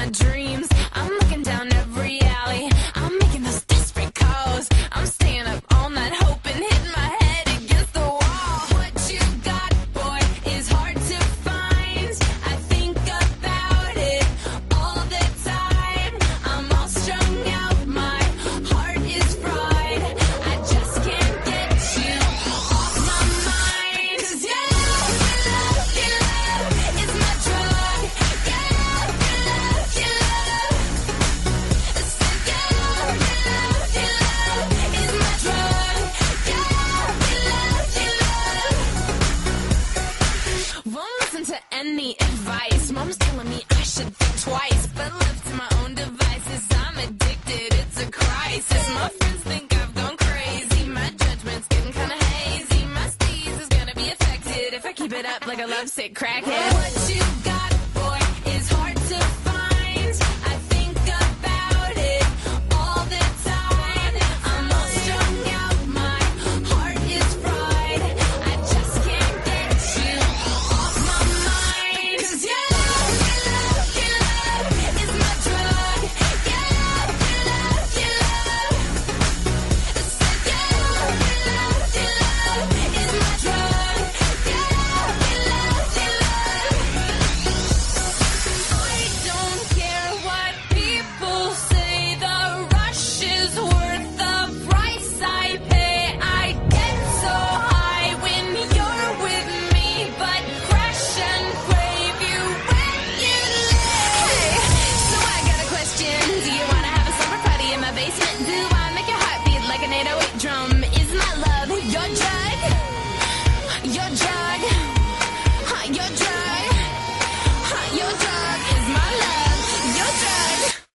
my dreams. I'm looking down every alley. I'm making those desperate calls. I'm staying up all night hoping, hitting my head against the wall. What you got, boy, is hard to find. I think about it all the time. I'm all strung out, my heart is fried. I just can't get you off my mind. 'Cause your love is my drug. Your love is my drug. Won't listen to any advice. Mom's telling me I should think twice, but left to my own devices, I'm addicted. It's a crisis. My friends think I've gone crazy. My judgment's getting kinda hazy. My steez is gonna be affected if I keep it up like a lovesick crackhead. What you got, boy, is hard to find. I think about it all the time. I'm all strung out, my heart is fried. I just can't get you off my mind. 'Cause your love is my drug. Your love is my drug. I don't care what people say. The rush is worth the price I pay. I get so high when you're with me, but crash and crave you when you lay. So I got a question. Do you wanna have a summer party in my basement? Do I make your heart beat like an 808 drum? Is my love your drug? Your drug?